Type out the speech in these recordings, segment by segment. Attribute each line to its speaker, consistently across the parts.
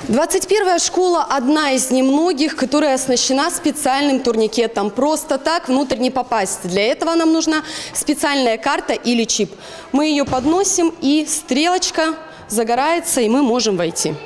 Speaker 1: 21-я школа – одна из немногих, которая оснащена специальным турникетом. Просто так внутрь не попасть. Для этого нам нужна специальная карта или чип. Мы ее подносим, и стрелочка загорается, и мы можем войти.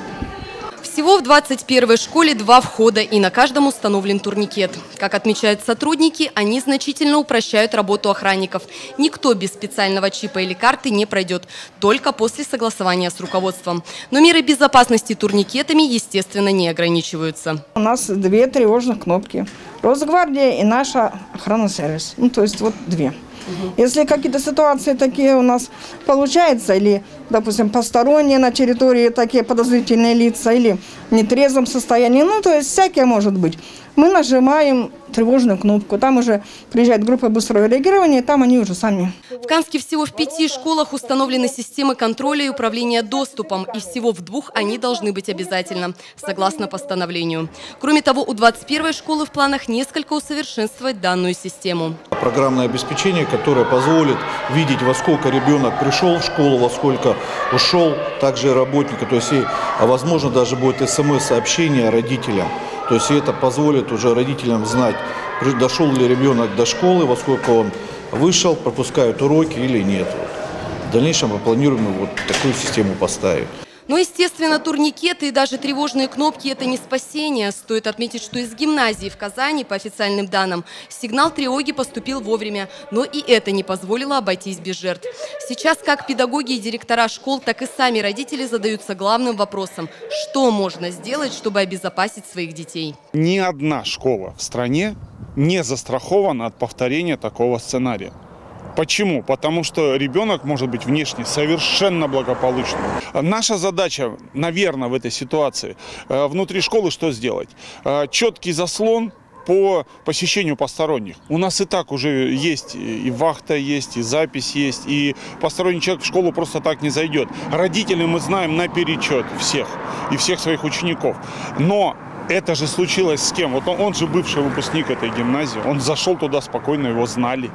Speaker 1: Всего в 21-й школе 2 входа, и на каждом установлен турникет. Как отмечают сотрудники, они значительно упрощают работу охранников. Никто без специального чипа или карты не пройдет, только после согласования с руководством. Но меры безопасности турникетами, естественно, не ограничиваются. У нас 2 тревожных кнопки. Росгвардия и наша охрана-сервис. То есть вот 2. Если какие-то ситуации такие у нас получаются, или, допустим, посторонние на территории такие подозрительные лица, или в нетрезвом состоянии, то есть всякое может быть, мы нажимаем тревожную кнопку. Там уже приезжает группа быстрого реагирования, и там они уже сами. В Канске всего в 5 школах установлены системы контроля и управления доступом, и всего в 2 они должны быть обязательно, согласно постановлению. Кроме того, у 21-й школы в планах несколько усовершенствовать данную систему.
Speaker 2: Программное обеспечение, которое позволит видеть, во сколько ребенок пришел в школу, во сколько ушел, также и работника. То есть, возможно, даже будет СМС-сообщение родителям. То есть это позволит уже родителям знать, дошел ли ребенок до школы, во сколько он вышел, пропускают уроки или нет. В дальнейшем мы планируем такую систему поставить.
Speaker 1: Но, естественно, турникеты и даже тревожные кнопки – это не спасение. Стоит отметить, что из гимназии в Казани, по официальным данным, сигнал тревоги поступил вовремя. Но и это не позволило обойтись без жертв. Сейчас как педагоги и директора школ, так и сами родители задаются главным вопросом – что можно сделать, чтобы обезопасить своих детей?
Speaker 3: Ни одна школа в стране не застрахована от повторения такого сценария. Почему? Потому что ребенок может быть внешне совершенно благополучным. Наша задача, наверное, в этой ситуации внутри школы что сделать? Четкий заслон по посещению посторонних. У нас и так уже есть и вахта есть, и запись есть, и посторонний человек в школу просто так не зайдет. Родители мы знаем наперечет всех и всех своих учеников. Но это же случилось с кем? Вот он же бывший выпускник этой гимназии, он зашел туда спокойно, его знали.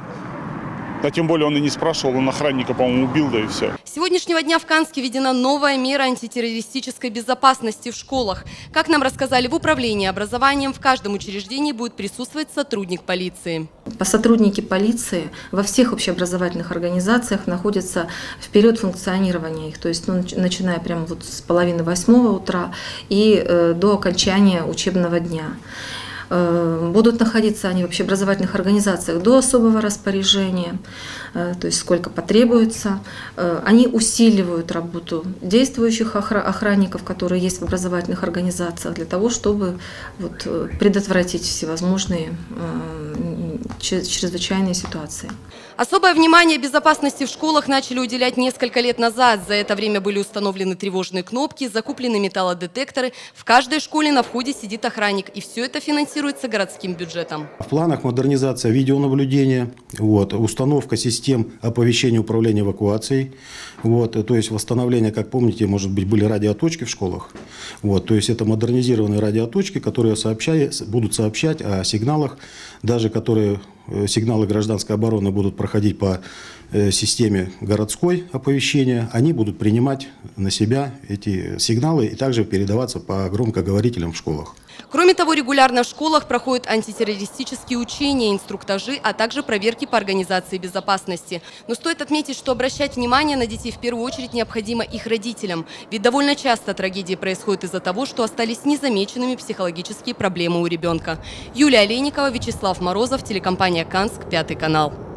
Speaker 3: Да тем более он и не спрашивал, он охранника, по-моему, убил, да и все.
Speaker 1: С сегодняшнего дня в Канске введена новая мера антитеррористической безопасности в школах. Как нам рассказали в управлении образованием, в каждом учреждении будет присутствовать сотрудник полиции.
Speaker 4: Сотрудники полиции во всех общеобразовательных организациях находятся в период функционирования их, то есть начиная прямо с половины 8 утра и до окончания учебного дня. Будут находиться они в общеобразовательных организациях до особого распоряжения, то есть сколько потребуется. Они усиливают работу действующих охранников, которые есть в образовательных организациях, для того, чтобы предотвратить всевозможные чрезвычайные ситуации.
Speaker 1: Особое внимание безопасности в школах начали уделять несколько лет назад. За это время были установлены тревожные кнопки, закуплены металлодетекторы. В каждой школе на входе сидит охранник. И все это финансируется городским бюджетом.
Speaker 5: В планах модернизация видеонаблюдения, установка систем оповещения управления эвакуацией. То есть восстановление, как помните, может быть, были радиоточки в школах. То есть это модернизированные радиоточки, которые будут сообщать о сигналах, даже которые сигналы гражданской обороны будут проходить по системе городской оповещения, они будут принимать на себя эти сигналы и также передаваться по громкоговорителям в школах.
Speaker 1: Кроме того, регулярно в школах проходят антитеррористические учения, инструктажи, а также проверки по организации безопасности. Но стоит отметить, что обращать внимание на детей в первую очередь необходимо их родителям. Ведь довольно часто трагедии происходят из-за того, что остались незамеченными психологические проблемы у ребенка. Юлия Олейникова, Вячеслав Морозов, телекомпания «Канск», 5 канал.